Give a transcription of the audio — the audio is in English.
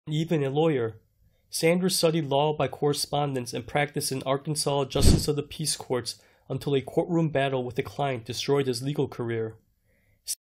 even a lawyer. Sanders studied law by correspondence and practiced in Arkansas Justice of the Peace Courts until a courtroom battle with a client destroyed his legal career.